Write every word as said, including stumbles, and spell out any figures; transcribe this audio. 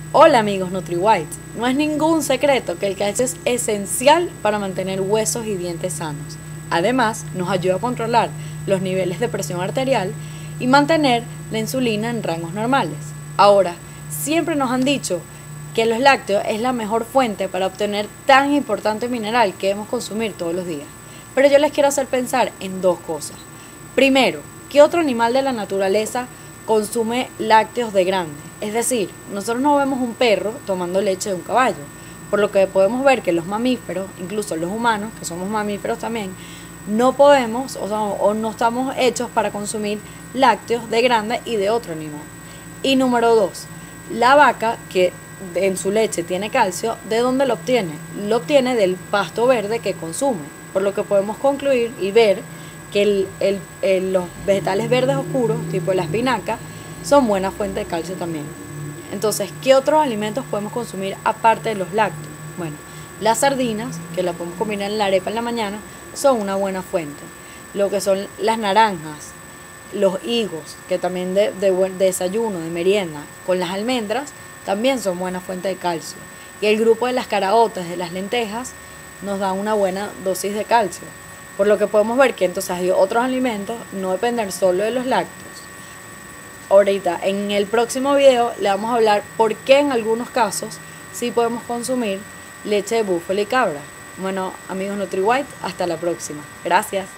Hola amigos NutriWhite, no es ningún secreto que el calcio es esencial para mantener huesos y dientes sanos. Además, nos ayuda a controlar los niveles de presión arterial y mantener la insulina en rangos normales. Ahora, siempre nos han dicho que los lácteos es la mejor fuente para obtener tan importante mineral que debemos consumir todos los días. Pero yo les quiero hacer pensar en dos cosas. Primero, ¿qué otro animal de la naturaleza consume lácteos de grande? Es decir, nosotros no vemos un perro tomando leche de un caballo, por lo que podemos ver que los mamíferos, incluso los humanos, que somos mamíferos también, no podemos o, sea, o no estamos hechos para consumir lácteos de grande y de otro animal. Y número dos, la vaca que en su leche tiene calcio, ¿de dónde lo obtiene? Lo obtiene del pasto verde que consume, por lo que podemos concluir y ver que el, el, el, los vegetales verdes oscuros, tipo la espinaca, son buena fuente de calcio también. Entonces, ¿qué otros alimentos podemos consumir aparte de los lácteos? Bueno, las sardinas, que las podemos combinar en la arepa en la mañana, son una buena fuente. Lo que son las naranjas, los higos, que también de, de, de desayuno, de merienda, con las almendras, también son buena fuente de calcio. Y el grupo de las caraotas, de las lentejas, nos da una buena dosis de calcio. Por lo que podemos ver que entonces hay otros alimentos, no depender solo de los lácteos. Ahorita, en el próximo video, le vamos a hablar por qué en algunos casos sí podemos consumir leche de búfalo y cabra. Bueno, amigos NutriWhite, hasta la próxima. Gracias.